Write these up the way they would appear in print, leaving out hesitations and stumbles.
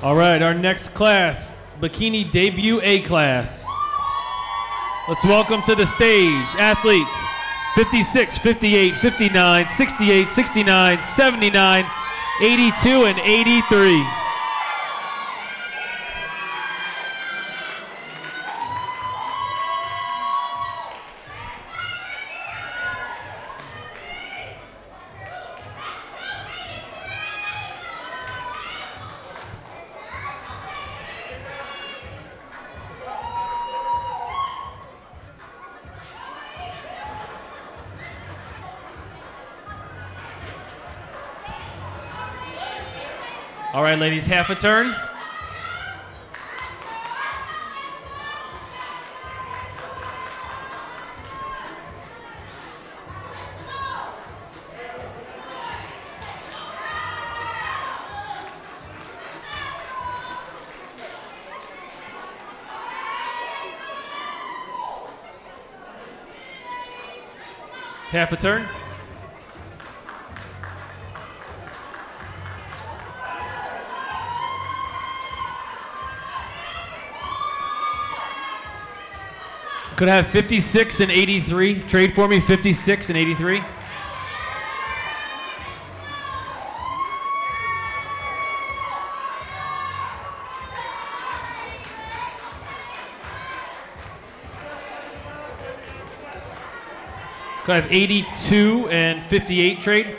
All right, our next class, Bikini Debut A class. Let's welcome to the stage athletes 56, 58, 59, 68, 69, 79, 82, and 83. All right, ladies, half a turn. Half a turn. Could I have 56 and 83? Trade for me, 56 and 83. Could I have 82 and 58 trade?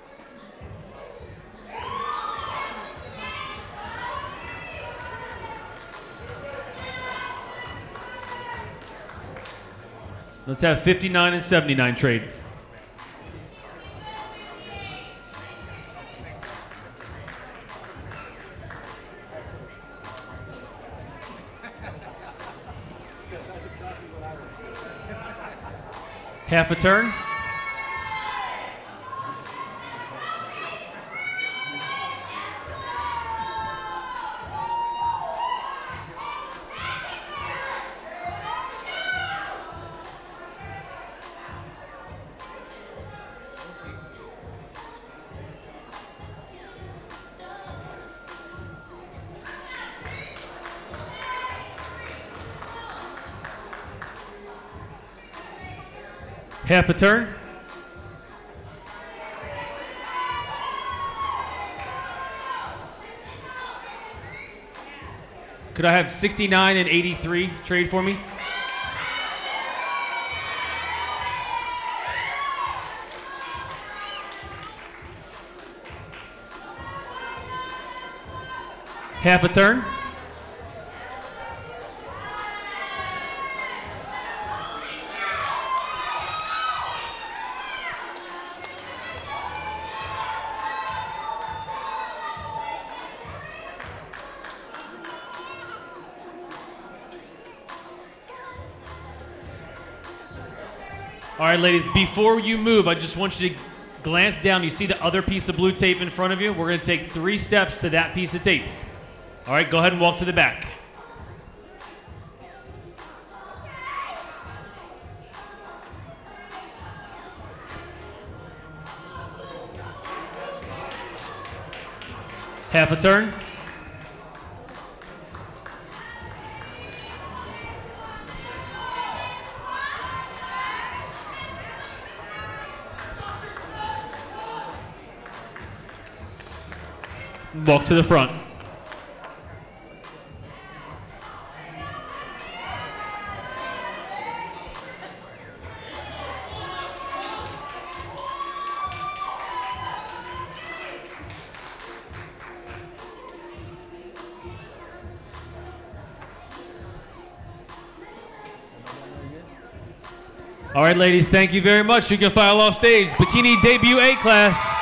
Let's have 59 and 79 trade. Half a turn. Half a turn. Could I have 69 and 83 trade for me? Half a turn. All right, ladies, before you move, I just want you to glance down. You see the other piece of blue tape in front of you? We're going to take 3 steps to that piece of tape. All right, go ahead and walk to the back. Half a turn. Walk to the front. All right, ladies, thank you very much. You can file off stage. Bikini Debut A class.